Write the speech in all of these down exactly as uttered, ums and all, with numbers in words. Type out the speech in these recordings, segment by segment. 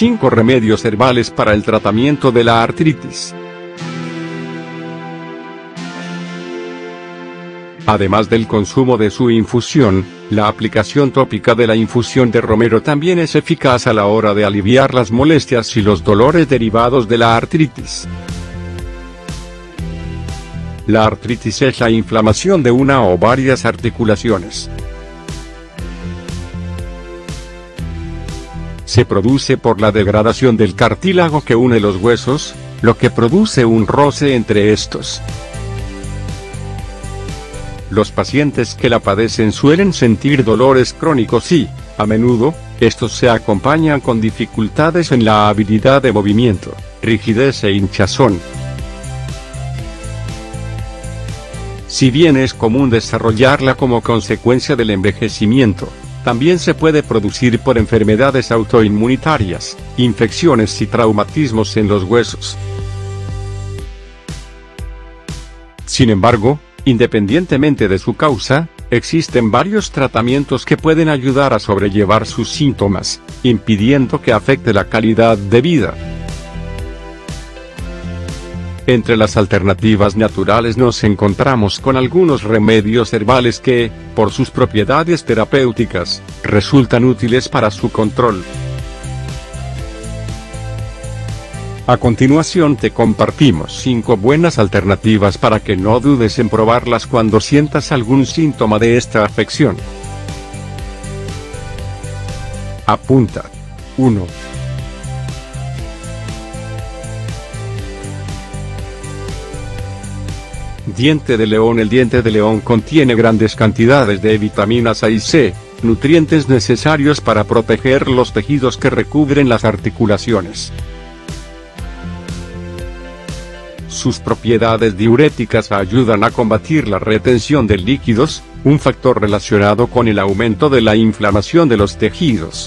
cinco remedios herbales para el tratamiento de la artritis. Además del consumo de su infusión, la aplicación tópica de la infusión de romero también es eficaz a la hora de aliviar las molestias y los dolores derivados de la artritis. La artritis es la inflamación de una o varias articulaciones. Se produce por la degradación del cartílago que une los huesos, lo que produce un roce entre estos. Los pacientes que la padecen suelen sentir dolores crónicos y, a menudo, estos se acompañan con dificultades en la habilidad de movimiento, rigidez e hinchazón. Si bien es común desarrollarla como consecuencia del envejecimiento, también se puede producir por enfermedades autoinmunitarias, infecciones y traumatismos en los huesos. Sin embargo, independientemente de su causa, existen varios tratamientos que pueden ayudar a sobrellevar sus síntomas, impidiendo que afecte la calidad de vida. Entre las alternativas naturales nos encontramos con algunos remedios herbales que, por sus propiedades terapéuticas, resultan útiles para su control. A continuación te compartimos cinco buenas alternativas para que no dudes en probarlas cuando sientas algún síntoma de esta afección. Apunta. uno. Diente de león. El diente de león contiene grandes cantidades de vitaminas A y C, nutrientes necesarios para proteger los tejidos que recubren las articulaciones. Sus propiedades diuréticas ayudan a combatir la retención de líquidos, un factor relacionado con el aumento de la inflamación de los tejidos.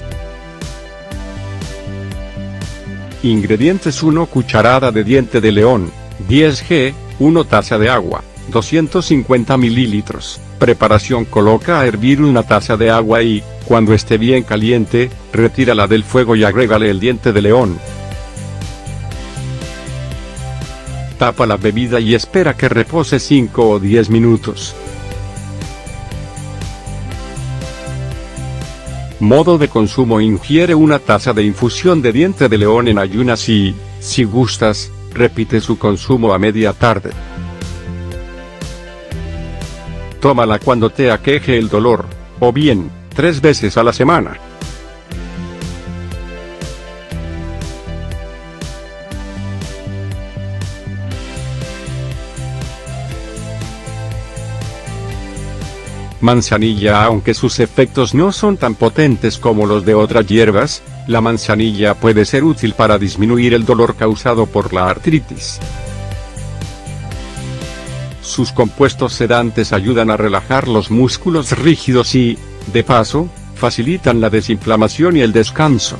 Ingredientes: una cucharada de diente de león, diez gramos, una taza de agua, doscientos cincuenta mililitros. Preparación: coloca a hervir una taza de agua y, cuando esté bien caliente, retírala del fuego y agrégale el diente de león. Tapa la bebida y espera que repose cinco o diez minutos. Modo de consumo: ingiere una taza de infusión de diente de león en ayunas y, si gustas, repite su consumo a media tarde. Tómala cuando te aqueje el dolor, o bien, tres veces a la semana. Manzanilla. Aunque sus efectos no son tan potentes como los de otras hierbas, la manzanilla puede ser útil para disminuir el dolor causado por la artritis. Sus compuestos sedantes ayudan a relajar los músculos rígidos y, de paso, facilitan la desinflamación y el descanso.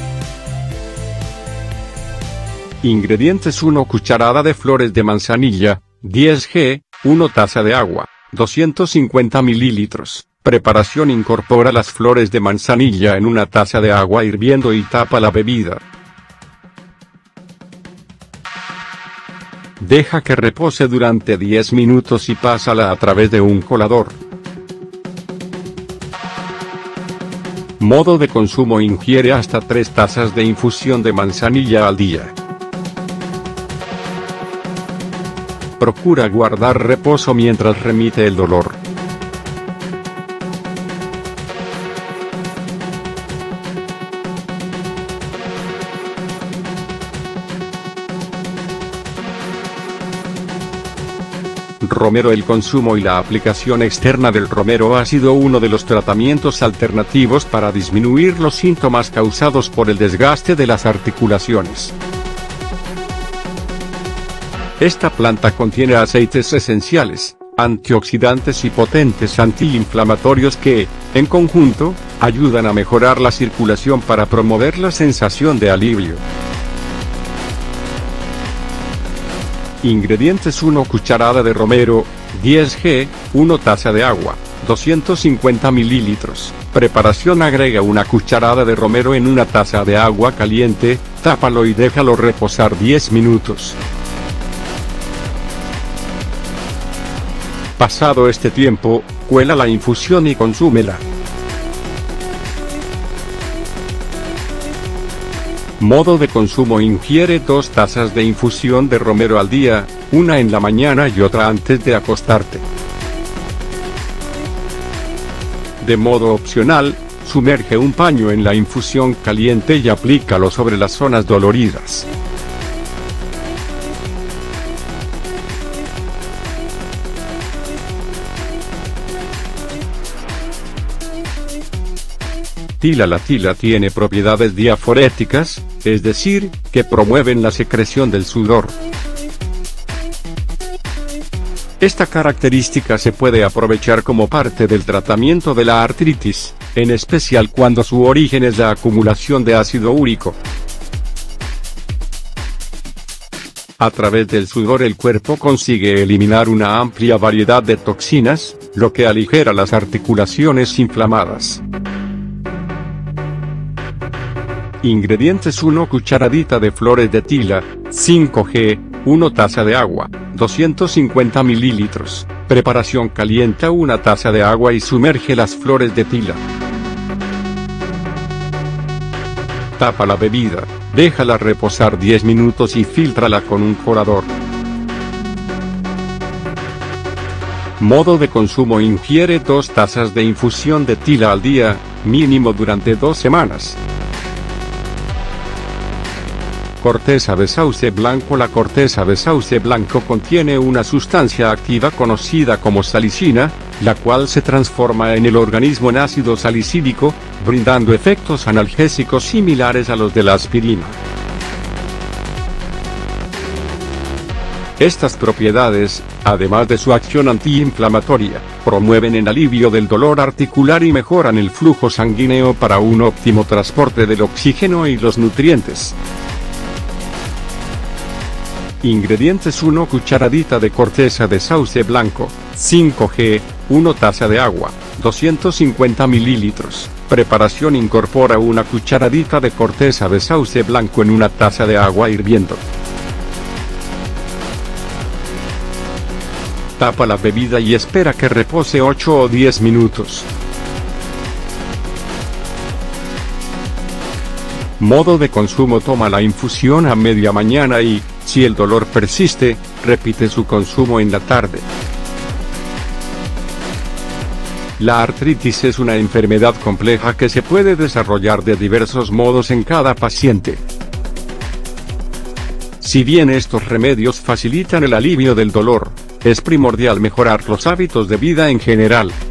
Ingredientes: una cucharada de flores de manzanilla, diez gramos, una taza de agua, doscientos cincuenta mililitros. Preparación: incorpora las flores de manzanilla en una taza de agua hirviendo y tapa la bebida. Deja que repose durante diez minutos y pásala a través de un colador. Modo de consumo: ingiere hasta tres tazas de infusión de manzanilla al día. Procura guardar reposo mientras remite el dolor. Romero. El consumo y la aplicación externa del romero ha sido uno de los tratamientos alternativos para disminuir los síntomas causados por el desgaste de las articulaciones. Esta planta contiene aceites esenciales, antioxidantes y potentes antiinflamatorios que, en conjunto, ayudan a mejorar la circulación para promover la sensación de alivio. Ingredientes: una cucharada de romero, diez gramos, una taza de agua, doscientos cincuenta mililitros. Preparación: agrega una cucharada de romero en una taza de agua caliente, tápalo y déjalo reposar diez minutos. Pasado este tiempo, cuela la infusión y consúmela. Modo de consumo: ingiere dos tazas de infusión de romero al día, una en la mañana y otra antes de acostarte. De modo opcional, sumerge un paño en la infusión caliente y aplícalo sobre las zonas doloridas. Tila. La tila tiene propiedades diaforéticas, es decir, que promueven la secreción del sudor. Esta característica se puede aprovechar como parte del tratamiento de la artritis, en especial cuando su origen es la acumulación de ácido úrico. A través del sudor el cuerpo consigue eliminar una amplia variedad de toxinas, lo que aligera las articulaciones inflamadas. Ingredientes: una cucharadita de flores de tila, cinco gramos, una taza de agua, doscientos cincuenta mililitros. Preparación: calienta una taza de agua y sumerge las flores de tila. Tapa la bebida, déjala reposar diez minutos y fíltrala con un colador. Modo de consumo: ingiere dos tazas de infusión de tila al día, mínimo durante dos semanas. Corteza de sauce blanco. La corteza de sauce blanco contiene una sustancia activa conocida como salicina, la cual se transforma en el organismo en ácido salicílico, brindando efectos analgésicos similares a los de la aspirina. Estas propiedades, además de su acción antiinflamatoria, promueven el alivio del dolor articular y mejoran el flujo sanguíneo para un óptimo transporte del oxígeno y los nutrientes. Ingredientes: una cucharadita de corteza de sauce blanco, cinco gramos, una taza de agua, doscientos cincuenta mililitros. Preparación: incorpora una cucharadita de corteza de sauce blanco en una taza de agua hirviendo. Tapa la bebida y espera que repose ocho o diez minutos. Modo de consumo: toma la infusión a media mañana y, si el dolor persiste, repite su consumo en la tarde. La artritis es una enfermedad compleja que se puede desarrollar de diversos modos en cada paciente. Si bien estos remedios facilitan el alivio del dolor, es primordial mejorar los hábitos de vida en general.